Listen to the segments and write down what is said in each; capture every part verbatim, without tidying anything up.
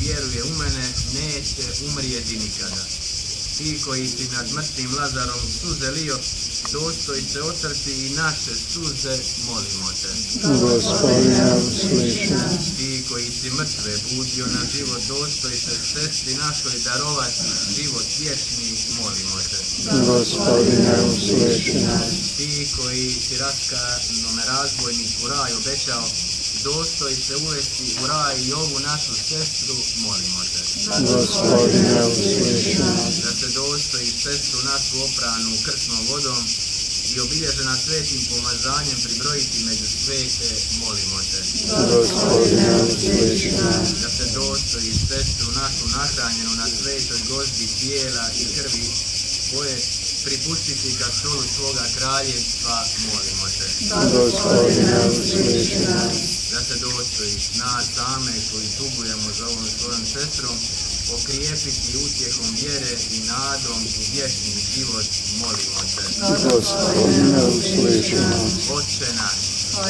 vjeruje u mene, neće umrijeti nikada. Ti koji si nad mrtvim Lazarom suze lio, dostoj se otrti i naše suze, molimo te. Gospodine, usliši nas. Ti koji si mrtve budio na život, dostoj se sestri našoj darovati život vječni, molimo te. Gospodine, usliši nas. Ti koji si raskanome razbojniku raj obećao, dostoj se uvesti u raj i ovu našu sestru, molimo te. Gospodine, usliši nas. Da se dostoji sestru našu opranu krstnom vodom i obilježena svetim pomazanjem pribrojiti među svete, molimo te. Gospodine, usliši nas. Da se dostoji sestru našu nahranjenu na svetoj gozbi tijela i krvi svoje pripustiti ka stolu svoga kraljevstva, molimo te. Gospodine, usliši nas. Da se dostojiš nas same koji tugujemo za ovom svojom sestrom, okrijepiti utjehom vjere i nadom u vječni život, molimo te. Gospodine, usliši nas. Otče naš,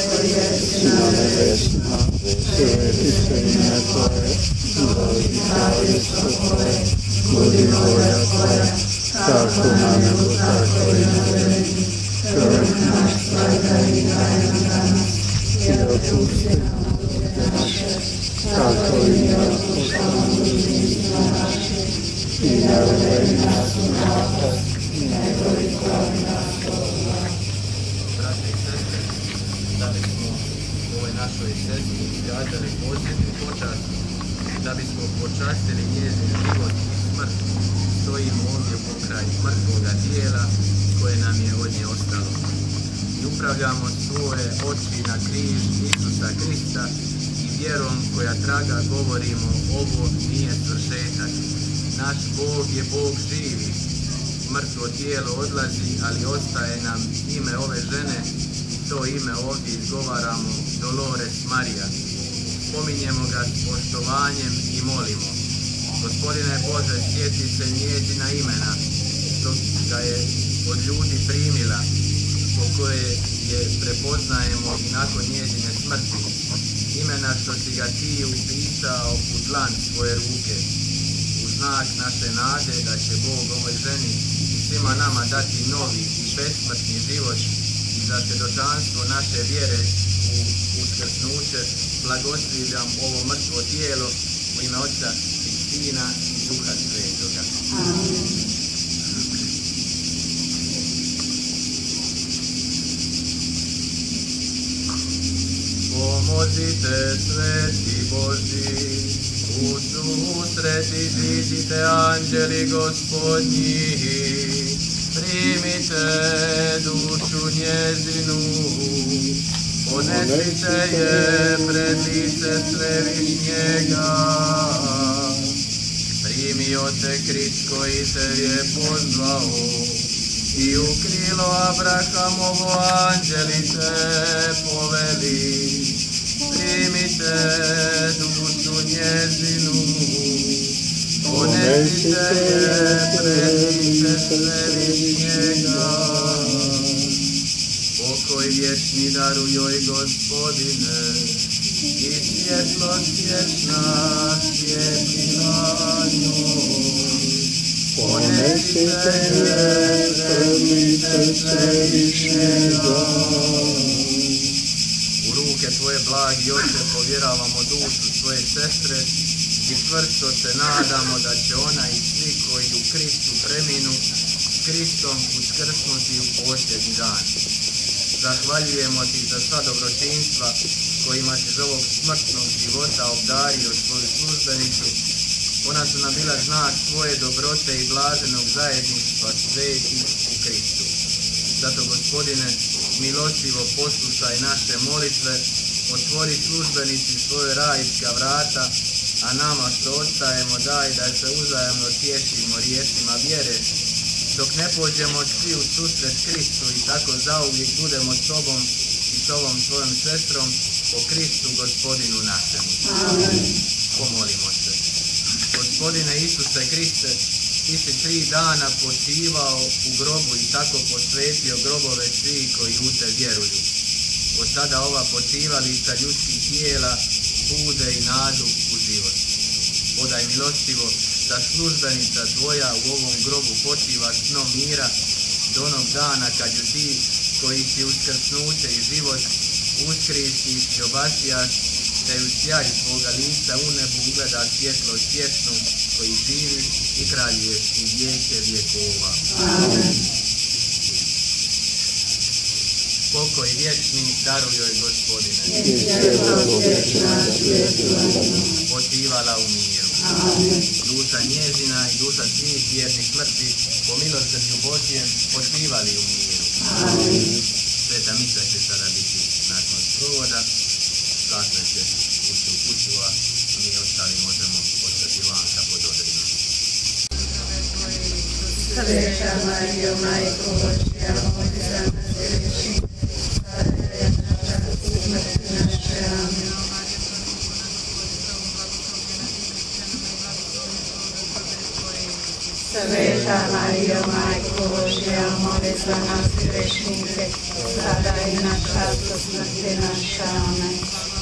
Si na nebesima, sveti se ime Tvoje, dođi kraljevstvo Tvoje, budi volja Tvoja, kako na nebu, tako i na zemlji. Krv naša i daj nam danas, i opusti nam dužne naše, kako i mi otpuštamo dužnicima našim, i ne uvedi nas u napad, nego izbavi nas od zla. brate i sestre, da bismo ovoj našoj sestri iskazali posebnu počast, da bismo počastili njezin život i smrt, stojimo ovdje pokraj mrtvoga tijela koje nam je od nje ostalo. I upravljamo svoje oči na križ Isusa Krista i vjerom koja traga govorimo, ovo nije svršetak. Naš Bog je Bog živi. Mrtvo tijelo odlazi, ali ostaje nam ime ove žene i to ime ovdje izgovaramo, Dolores Marija. Spominjemo ga s poštovanjem i molimo. Gospodine Bože, sjeti se njezina imena, što ga je od ljudi primila, po koje je prepoznajemo i nakon njezine smrti. Imena što si ga ti upisao u dlan svoje ruke. U znak naše nade da će Bog ovoj ženi i svima nama dati novi i besmrtni život i za svjedočanstvo naše vjere u uskrsnuće, blagoslivljam ovo mrtvo tijelo u ime Otca i Sina i Duha Svetoga. Amen. Pomozite, sveti Boži, u susret iziđite, anđeli Gospodnji, primite dušu njezinu, ponesite je pred lice Svevišnjega. Primi Ote Krist koji te je pozvao i u krilo Abrahamovo anđeli te poveli. Primite dušu njezinu, ponesite je pred lice Svevišnjega. Pokoj vječni daruj joj, Gospodine, i svjetlost vječna svjetila njoj. Ponesite je pred lice Svevišnjega. U ruke Tvoje, blagi Oče, povjeravamo dušu svoje sestre i čvrsto se nadamo da će ona i svi koji u Kristu preminu s Kristom uskrsnuti u posljednji dan. Zahvaljujemo Ti za sva dobročinstva kojima si iz ovog smrtnog života obdario svoju službenicu. Ona su nam bila znak Tvoje dobrote i blaženog zajedništva svetih u Kristu. Zato, Gospodine, milostivo poslušaj naše molitve, otvori službenici svoje rajska vrata, a nama što ostajemo daj da se uzajamno tješimo riječima vjere, dok ne pođemo svi u susret Kristu i tako zauvijek budemo s Tobom i s ovom svojom sestrom po Kristu Gospodinu našemu. Amen. Pomolimo se. Gospodine Isuse Kriste, Ti si tri dana počivao u grobu i tako posvetio grobove svi koji u Te vjeruju. Od sada ova počivališta ljudskih tijela bude i nadu u život. podaj milostivo da službenica tvoja u ovom grobu počiva snom mira do onog dana kad ju ti koji si uskrsnuće i život uskrišiš i obasijaš, da ju sjaj svoga lica u nebu ugleda svjetlo svjetnu koji živiš i kraljuješ u vijeke vjekova. Amen. Pokoj vječni daruj joj, Gospodine, I svjetlo vječna svijetla. počivala u miru. Amen. Duša njezina i duša svih vjernih mrtvih po milosrđu Božjem počivali u miru. Amen. Sveta misa će sada biti nakon sprovoda, kasno će ući u kuću, a mi ostali možemo ostati vanka pod odredom. Sveta Marijo, Majko Božja, molite za nas griješne, sada i na čas smrti naše. Amen. Sveta Marijo, Majko Božja, molite za nas grešnike, sada i na čas smrti naše. Amen.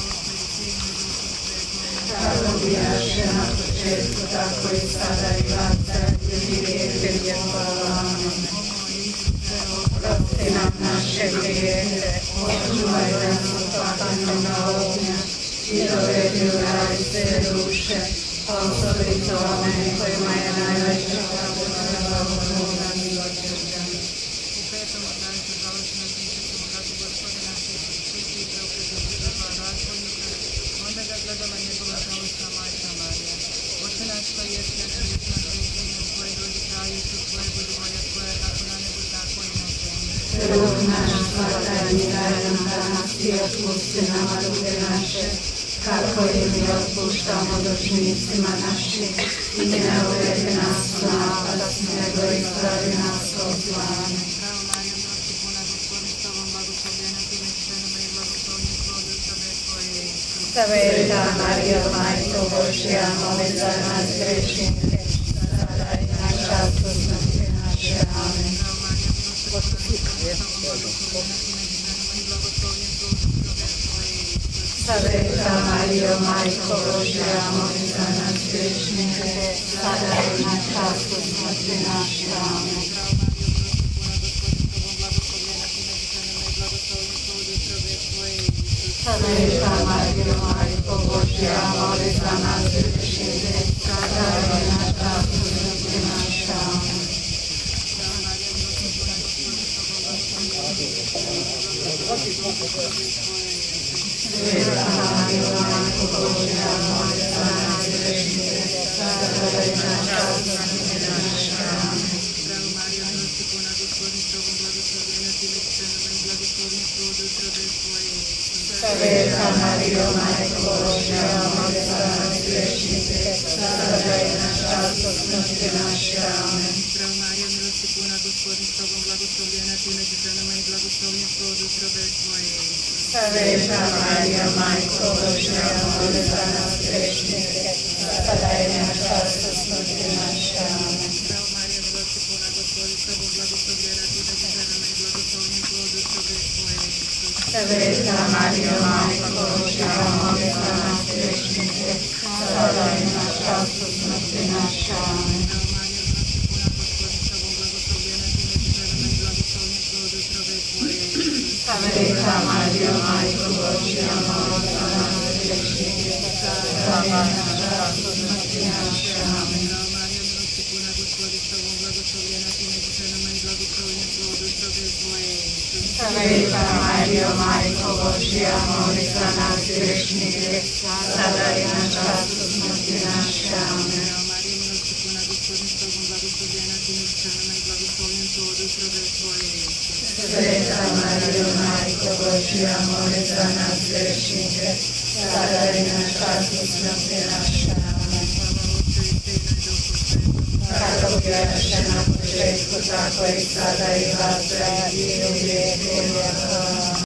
Kako bijaše na početku, tako i sada i vatra i vijeke vjekova. Amen. Oprosti nam naše grijehe, očuvaj nas od patnjega ognja i dovedi u raj sve duše, osobito one kojima je najveća potreba Božja milosrđa. U petom odanju završeno tiče se mogati Gospodina Hrista i preukreću dva razvojnu kraj, onda ga gledala njegova žalostna majka Marija. Oče naš koji jest na nebesima, ime tvoje, dođi kraljevstvo tvoje, budi volja tvoja, kako na nebu, tako i na zemlji. Kruh naš svakdanji daj nam danas i otpusti nama duge naše, kako i mi otpuštamo dužnicima našim, i ne uvedi nas u napad, nego izbavi nas od zla. Bravo Marijo, milosti puna, Gospodin s tobom, blagoslovljena ti među ženama i blagoslovljen plod utrobe tvoje, Isus. Sveta Marijo, Majko Božja, moli za nas grešnike, sada i na času smrti naše. Amen. Bravo Marijo, milosti puna, Gospodin s tobom, blagoslovljena ti među ženama i blagoslovljen plod utrobe tvoje, Isus. Sveta Marijo, Majko Božja, moli za nas grešnike, sada i na času smrti naše. Amen. Bravo Marijo, milosti puna, Gospodin s tobom, blagoslovljena ti među ženama i blagoslovljen plod utrobe tvoje, Isus. Sveta Marijo, Majko Božja, moli za nas grešnike, sada i na času smrti naše. Amen. Bravo Marijo, milosti puna, Gospodin s tobom, blagoslovljena ti među ženama i blagoslovljen plod utrobe tvoje, Isus. Sveta Marijo, Majko Božja, moli za nas grešnike, sada i na času smrti naše. Amen. Bravo Marijo, milosti puna, Gospodin s tobom, blagoslovljena ti među ženama i blagoslovljen plod utrobe tvoje, Isus. Sveta Marijo, Majko Božja, moli za nas grešnike, sada i na času smrti naše. Amen. Bravo Marijo, milosti puna, Gospodin s tobom, blagoslovljena ti među ženama i blagoslovljen plod utrobe tvoje, Isus. Sveta Marijo, Majko Božja, moli za nas grešnike, sada i na času smrti naše. Amen. Bravo Marijo, milosti puna, Gospodin s tobom, blagoslovljena ti među ženama i blagoslovljen plod utrobe tvoje, Isus. Sveta Marijo, Majko Božja, moli za nas grešnike, sada i na času smrti naše. Amen. Bravo Marijo, milosti puna, Gospodin s tobom, blagoslovljena ti među ženama i blagoslovljen plod utrobe tvoje, Isus. Sveta Marijo, Majko Božja, moli za nas grešnike, sada i na času smrti naše. Amen. Bravo Marijo, milosti puna, Gospodin s tobom, blagoslovljena ti među ženama i blagoslovljen plod utrobe tvoje, Isus. Sveta Marijo, Majko Božja, moli za nas grešnike, sada i na času smrti naše. Amen. Bravo Marijo, milosti puna, Gospodin s tobom, blagoslovljena ti među ženama i blagoslovljen plod utrobe tvoje, Isus. Sveta Marijo, Majko Božja, moli za nas grešnike, sada i na času smrti naše. Amen. Slava Otcu i Sinu i Duhu Svetom. Kako bijaše na početku, tako i sada i vatra i u vijeke vjekova.